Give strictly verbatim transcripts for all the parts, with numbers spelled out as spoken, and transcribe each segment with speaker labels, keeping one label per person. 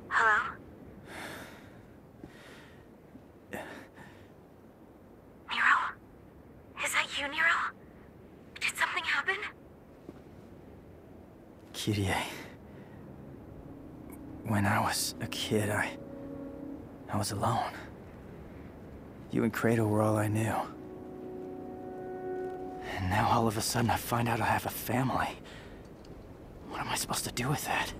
Speaker 1: Hello? Nero? Is that you, Nero? Did something happen?
Speaker 2: Kyrie. When I was a kid, I... I was alone. You and Kratos were all I knew. And now all of a sudden I find out I have a family. What am I supposed to do with that?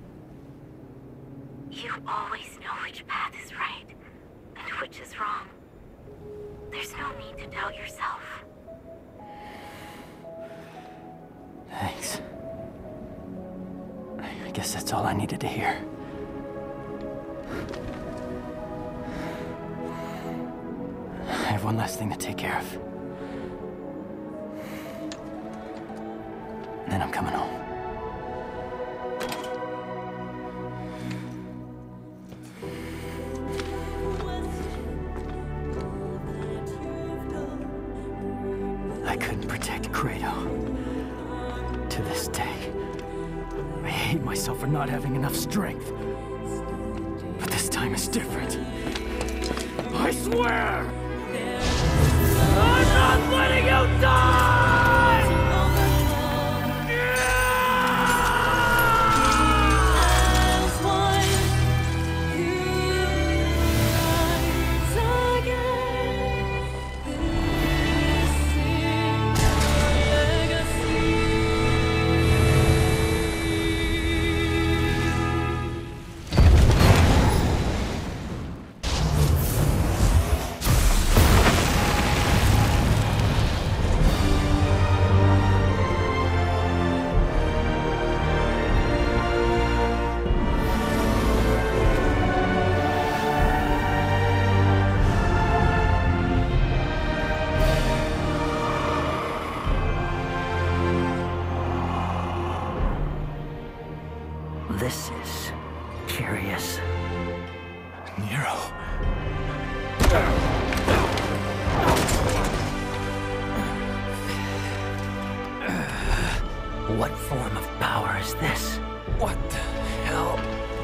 Speaker 1: You always know which path is right, and which is wrong. There's no need to doubt yourself.
Speaker 2: Thanks. I guess that's all I needed to hear. I have one last thing to take care of. And then I'm coming home. I couldn't protect Kratos. To this day, I hate myself for not having enough strength. But this time is different. I swear! I'm not letting you die! This is curious. Nero. What form of power is this? What the hell?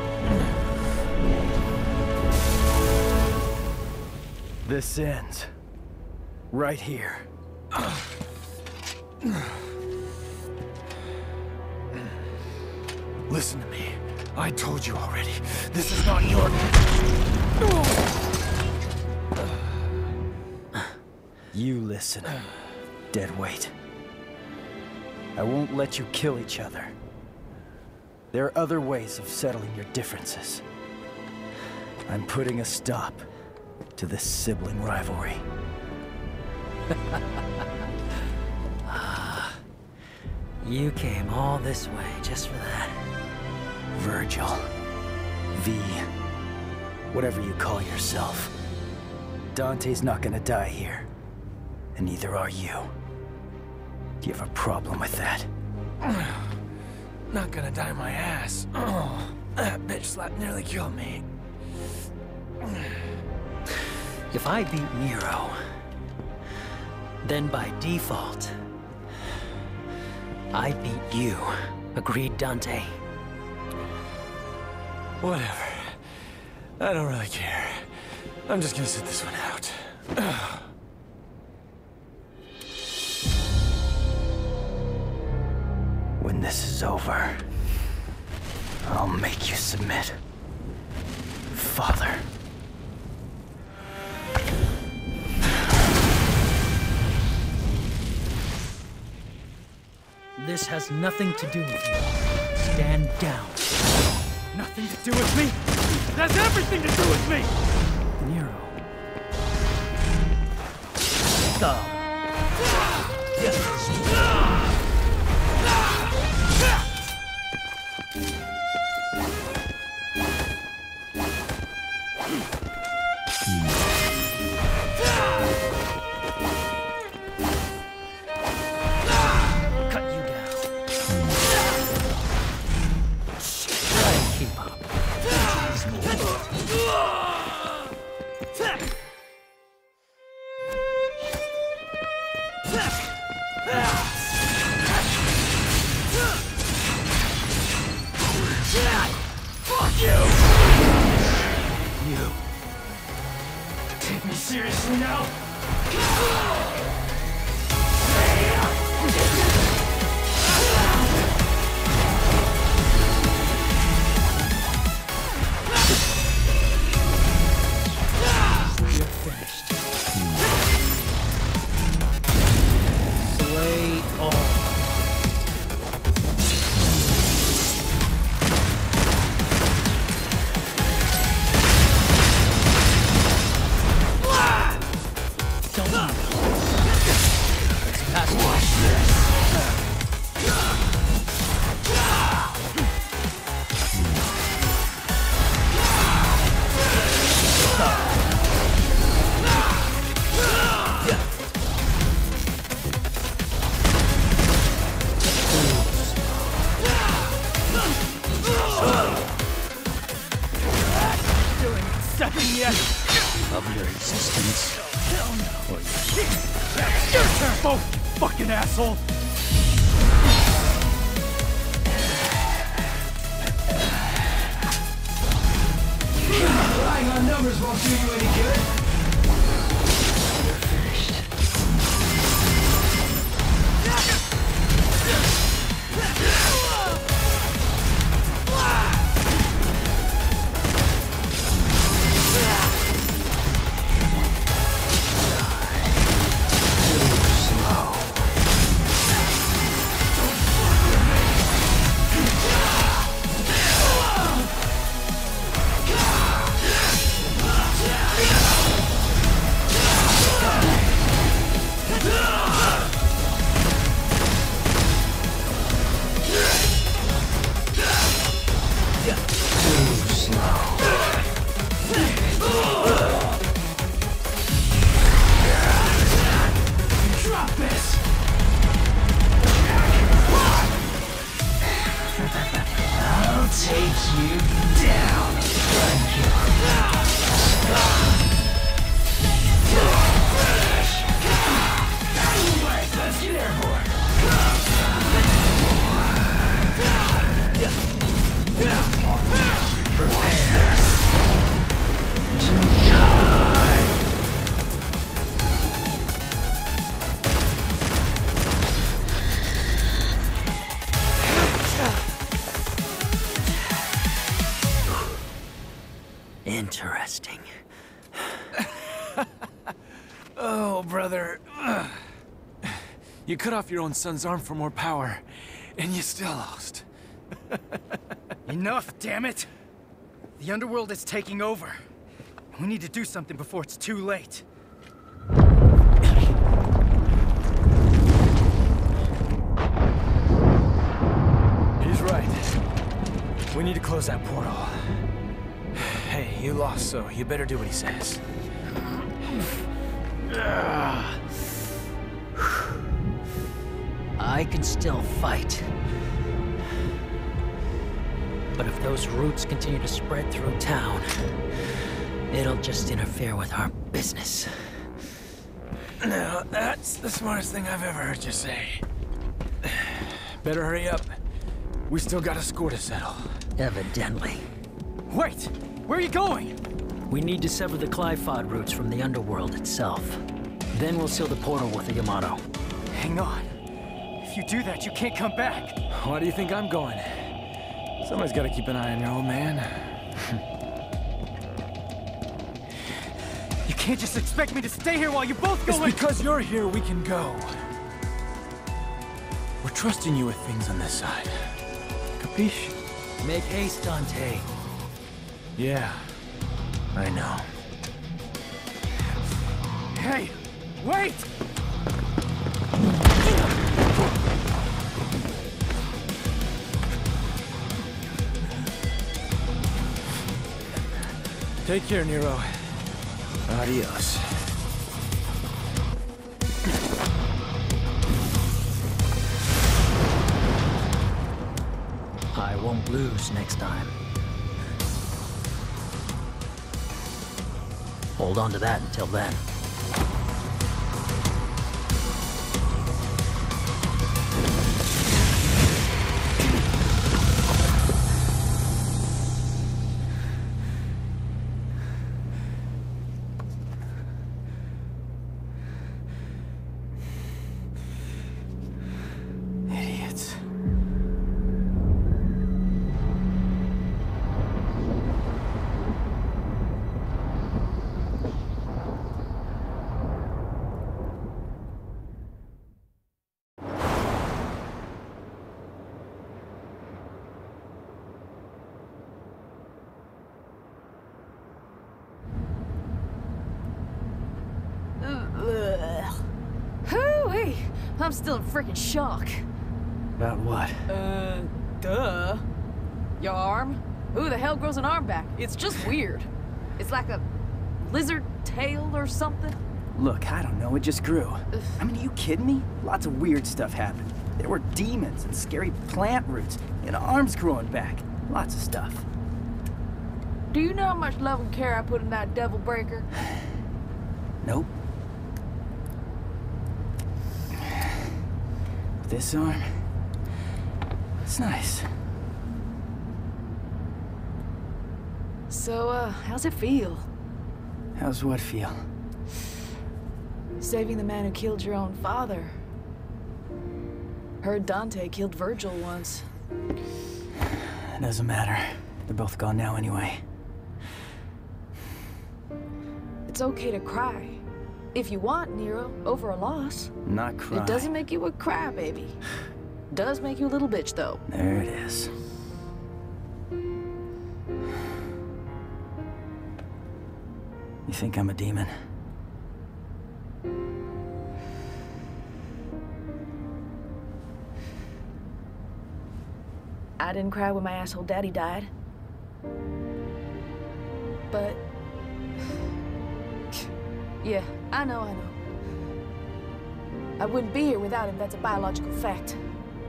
Speaker 2: This ends right here. Listen to me. I told you already. This is not your... You listen, deadweight. I won't let you kill each other. There are other ways of settling your differences. I'm putting a stop to this sibling rivalry. You came all this way just for that. Virgil. V. Whatever you call yourself. Dante's not gonna die here. And neither are you. Do you have a problem with that?
Speaker 3: Not gonna die my ass. Oh, that bitch slap nearly killed me.
Speaker 2: If I beat Nero, then by default, I beat you. Agreed, Dante?
Speaker 3: Whatever. I don't really care. I'm just gonna sit this one out.
Speaker 2: When this is over, I'll make you submit. Father.
Speaker 4: This has nothing to do with you. Stand down.
Speaker 2: Nothing to do with me? It has everything to do with me!
Speaker 4: Nero. Stop.
Speaker 2: Cut you down.
Speaker 4: Try and keep up.
Speaker 2: Seriously now?
Speaker 4: You're finished. Slay all.
Speaker 2: Of your existence. Or
Speaker 4: Your turn, both, fucking asshole!
Speaker 2: Relying on numbers won't do you any good. You're finished. Interesting.
Speaker 3: Oh, brother. Ugh. You cut off your own son's arm for more power, and you still lost.
Speaker 4: Enough, damn it! The underworld is taking over. We need to do something before it's too late.
Speaker 3: He's right. We need to close that portal. Hey, you lost, so you better do what he says.
Speaker 2: I can still fight. But if those roots continue to spread through town, it'll just interfere with our business.
Speaker 3: Now, that's the smartest thing I've ever heard you say. Better hurry up. We still got a score to settle.
Speaker 2: Evidently.
Speaker 4: Wait! Where are you going?
Speaker 2: We need to sever the Qliphoth roots from the underworld itself. Then we'll seal the portal with the Yamato.
Speaker 4: Hang on. If you do that, you can't come back.
Speaker 3: Why do you think I'm going? Somebody's got to keep an eye on your old man.
Speaker 4: You can't just expect me to stay here while you both go
Speaker 3: It's because you're here we can go. We're trusting you with things on this side. Capiche?
Speaker 2: Make haste, Dante.
Speaker 3: Yeah, I know.
Speaker 4: Hey! Wait!
Speaker 3: Take care, Nero. Adios.
Speaker 2: I won't lose next time. Hold on to that until then.
Speaker 5: I'm still in freaking shock.
Speaker 2: About what?
Speaker 5: Uh, duh. Your arm? Who the hell grows an arm back? It's just weird. It's like a lizard tail or something.
Speaker 2: Look, I don't know, it just grew. I mean, are you kidding me? Lots of weird stuff happened. There were demons and scary plant roots and arms growing back. Lots of stuff.
Speaker 5: Do you know how much love and care I put in that devil breaker?
Speaker 2: Nope. This arm, it's nice.
Speaker 5: So, uh, how's it feel?
Speaker 2: How's what feel?
Speaker 5: Saving the man who killed your own father. Heard Dante killed Virgil once.
Speaker 2: It doesn't matter. They're both gone now anyway.
Speaker 5: It's okay to cry. If you want, Nero, over a loss.
Speaker 2: I'm not crying.
Speaker 5: It doesn't make you a crybaby. Does make you a little bitch, though.
Speaker 2: There it is. You think I'm a demon?
Speaker 5: I didn't cry when my asshole daddy died. But... yeah, I know, I know. I wouldn't be here without him, that's a biological fact.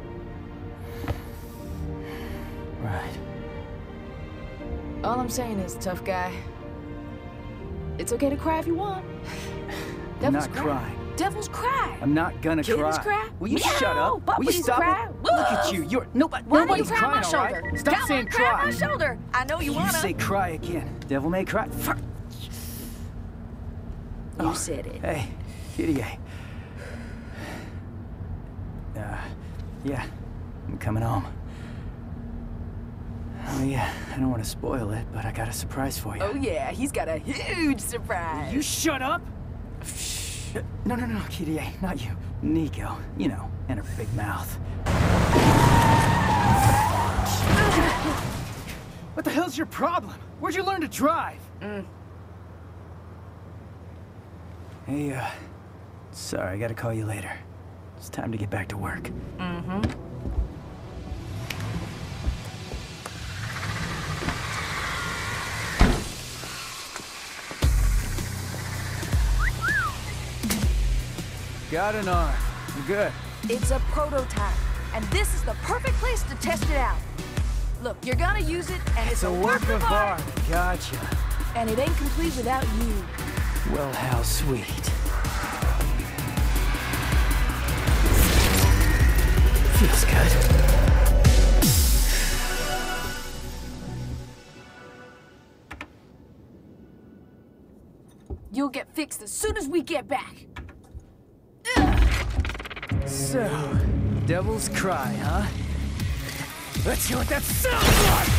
Speaker 2: Right.
Speaker 5: All I'm saying is, tough guy, it's okay to cry if you want.
Speaker 2: I'm
Speaker 5: Devils
Speaker 2: not
Speaker 5: cry.
Speaker 2: crying.
Speaker 5: Devils cry.
Speaker 2: I'm not gonna
Speaker 5: Kittens
Speaker 2: cry.
Speaker 5: cry.
Speaker 2: Will you
Speaker 5: Meow.
Speaker 2: shut up? Will you
Speaker 5: Puppies
Speaker 2: stop
Speaker 5: cry.
Speaker 2: it? Look at
Speaker 5: Woof.
Speaker 2: you. You're nobody.
Speaker 5: Why don't you
Speaker 2: Nobody's
Speaker 5: cry on my
Speaker 2: crying, all right?
Speaker 5: shoulder?
Speaker 2: Stop
Speaker 5: Come
Speaker 2: saying
Speaker 5: on, cry on
Speaker 2: cry.
Speaker 5: my shoulder. I know you,
Speaker 2: You
Speaker 5: wanna.
Speaker 2: say cry again. Devil may cry. Fuck.
Speaker 5: You said it.
Speaker 2: Hey, Kitty. Uh, yeah, I'm coming home. Oh yeah, I don't want to spoil it, but I got a surprise for you.
Speaker 5: Oh yeah, he's got a huge surprise.
Speaker 2: You shut up! No, no, no, Kitty, not you. Nico, you know, and her big mouth. What the hell's your problem? Where'd you learn to drive?
Speaker 5: Mm.
Speaker 2: Hey, uh, sorry, I gotta call you later. It's time to get back to work.
Speaker 5: Mm-hmm.
Speaker 2: Got an arm. I'm good.
Speaker 5: It's a prototype, and this is the perfect place to test it out. Look, you're gonna use it, and it's,
Speaker 2: It's a work of art. Gotcha.
Speaker 5: And it ain't complete without you.
Speaker 2: Well, how sweet. Feels good.
Speaker 5: You'll get fixed as soon as we get back.
Speaker 2: So, devil's cry, huh? Let's hear what that sounds like!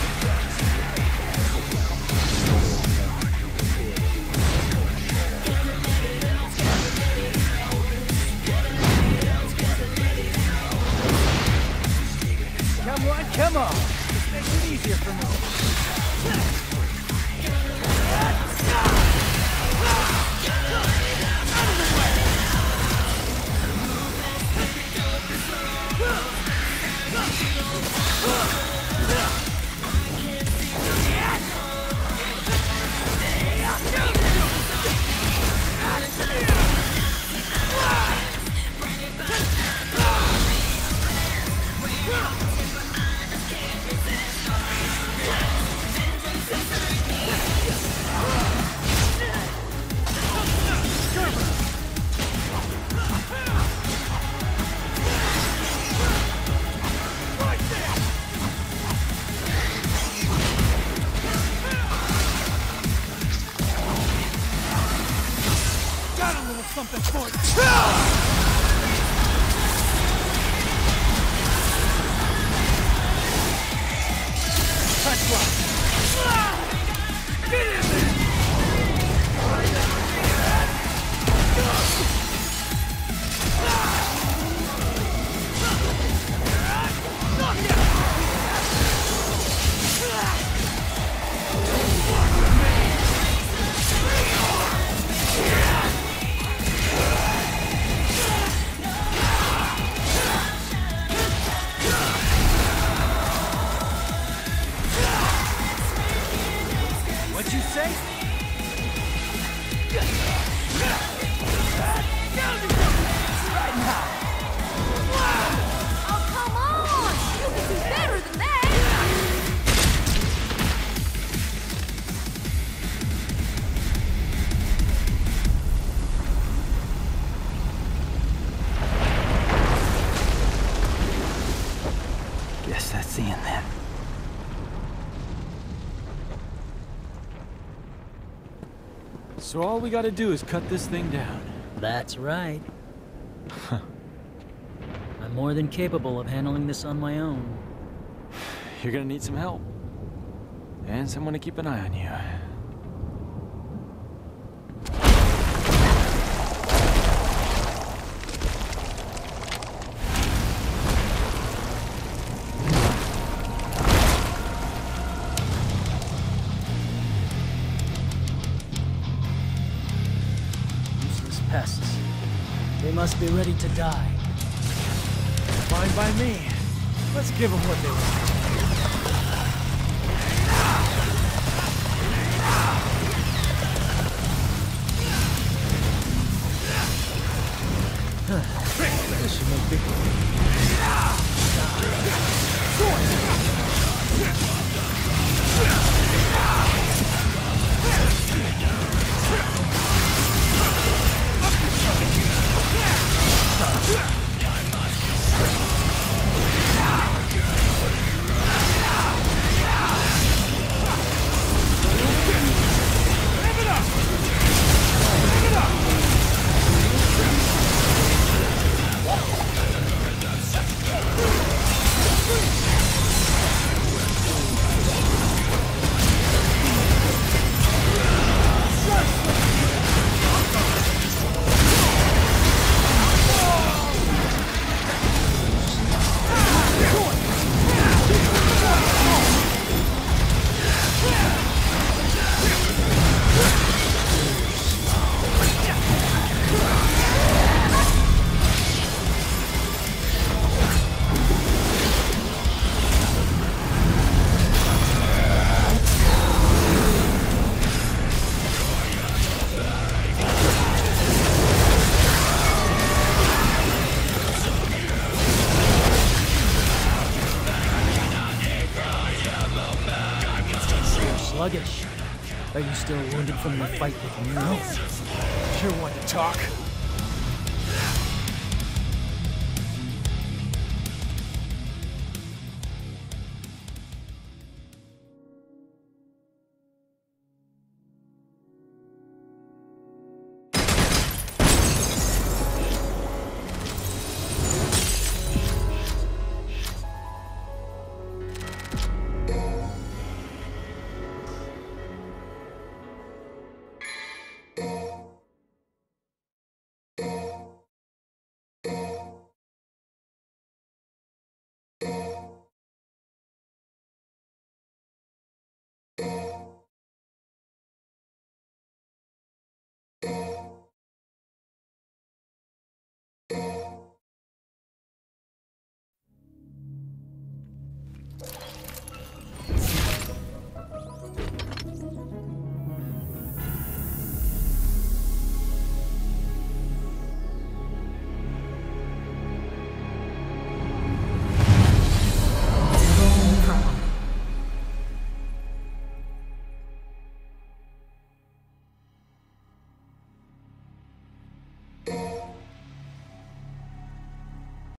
Speaker 2: Come on, come on! This makes it easier for me. Something for you. Touch block. Get in there. Guess that's the end then.
Speaker 3: So all we gotta do is cut this thing down.
Speaker 6: That's right. I'm more than capable of handling this on my own.
Speaker 3: You're gonna need some help. And someone to keep an eye on you.
Speaker 6: Useless pests. They must be ready to die.
Speaker 3: Fine by me. Let's give them what they want.
Speaker 6: This should make big. Sluggish. Are you still wounded from the fight with Nero?
Speaker 3: Sure want to talk.